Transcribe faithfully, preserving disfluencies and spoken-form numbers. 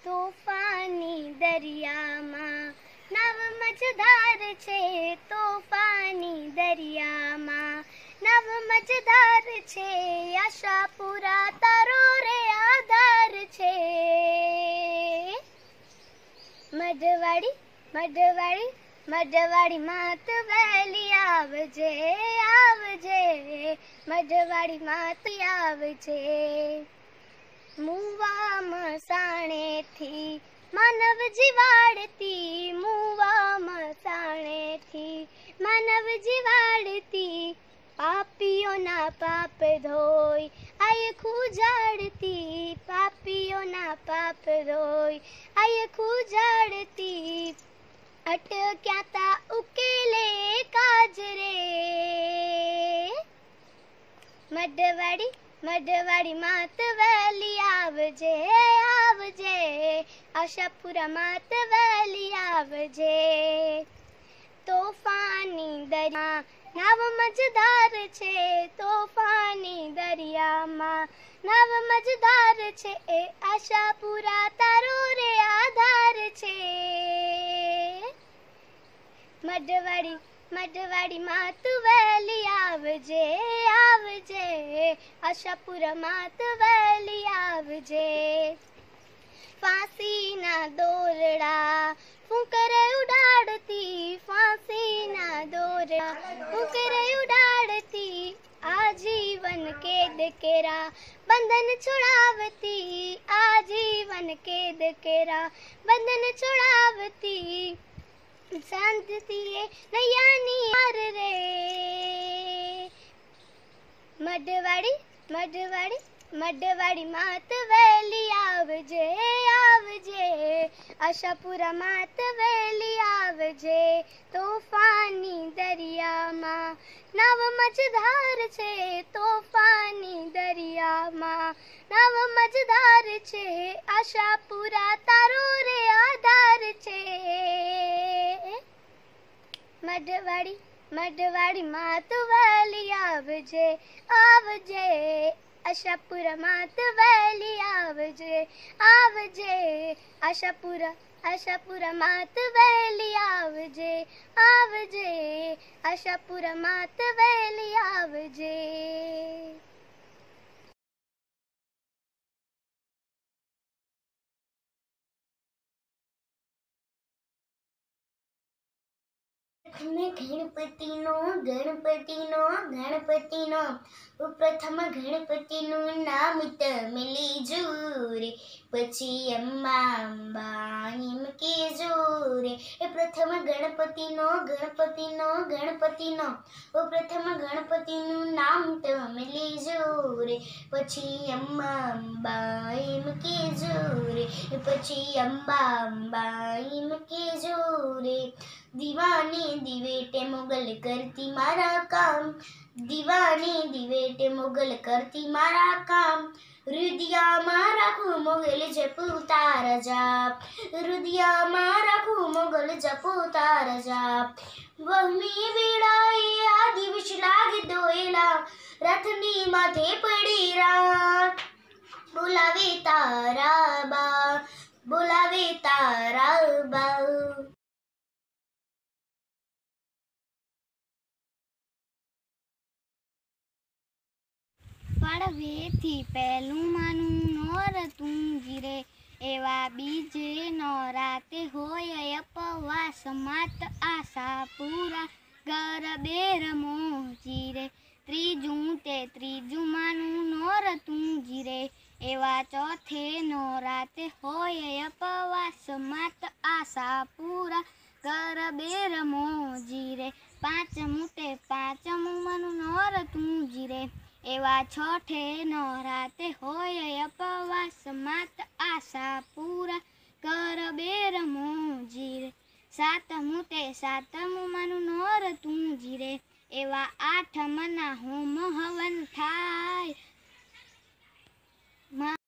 તોફાની દરિયામાં નવ મજધાર છે, તોફાની દરિયામાં નવ મજધાર છે, આશાપુરા તારો રે આધાર છે। મઢવાડી મઢવાડી મઢવાડી માત વહેલી આવજે આવજે, મઢવાડી માત આવજે। મુવા મસાણેથી માનવ જીવાડતી, મુવા મસાણેથી માનવ જીવાડતી, પાપીઓના પાપ ધોઈ આય ખુજાડતી, પાપીઓના પાપ ધોઈ આય ખુજાડતી, અટક્યા તા ઉકેલે કાજ રે। મઢવાડી મઢવાડી માત વહેલી આવજે આવજે, આશાપુરા માત વહેલી આવજે। તોફાની દરિયા નવ મજધાર છે, તોફાની દરિયામાં નવ મજધાર છે, એ આશાપુરા તારો રે આધાર છે। મઢવાડી મઢવાડી માત વહેલી આવજે આવજે, આશાપુરા માત વહેલી આવજે। ફાંસીના દોરડા ફૂંકરે ઉડાડતી, ફાંસીના દોરડા ફૂંકરે ઉડાડતી, આજીવન કેદ કેરા બંધન છોડાવતી, આજીવન કેદ કેરા બંધન છોડાવતી, શાંતિએ નૈયાની હાર રે। મઢવાડી મઢવાડી મઢવાડી માત વહેલી આવજે આવજે, આશાપુરા માત વહેલી આવજે। તોફાની દરિયામાં નવ મજધાર છે, તોફાની દરિયામાં નવ મજધાર છે, આશાપુરા તારો રે આધાર છે। મઢવાડી મઢવાડી માત વહેલી આવજે આવજે, આશાપુરા માત વહેલી આવજે આવજે, આશાપુરા આશાપુરા માત વહેલી આવજે આવજે, આશાપુરા માત વહેલી આવજે। ગણપતિનો ગણપતિનો ગણપતિનો પ્રથમ ગણપતિનું નામ તમે લેજો રે, પછી અંબા અંબા એમ કહેજો રે। એ પ્રથમ ગણપતિનો ગણપતિનો ગણપતિનો પ્રથમ ગણપતિનું નામ તમે લેજો રે, પછી અંબા અંબા એમ કહેજો રે, પછી અંબા અંબા એમ કહેજો રે। દીવાની દિવેટે મોગલ કરતી મારા કામ, દીવાની દિવેટે મોગલ કરતી મારા કામ, હૃદયમાં રાખું મોગલ જપું તારા જાપ, હૃદયમાં રાખું મોગલ જપું તારા જાપ। વહમી વેળાએ આ દિવસ લાગે દોયલા, રથની માથે પડી રાત, બોલાવે તારા બા બોલાવે તારા બા। પડવેથી પહેલું માનું નોરતું જીરે, એવા બીજે નોરાતે હોય અપવાસ માત આશાપુરા ગરબે રમો જીરે। ત્રીજું તે ત્રીજું માનું નોરતું જીરે, એવા ચોથે નોરાતે હોય અપવાસ માત આશાપુરા ગરબે રમો જીરે। પાંચમું તે પાંચમું માનું નોરતું જીરે, એવા છઠે નોરાતે હોય અપવાસ માત આશાપુરા ગરબે રમો જીરે। સાતમું તે સાતમું માનું નોરતું જીરે, એવા આઠમના હોમ હવન થાય।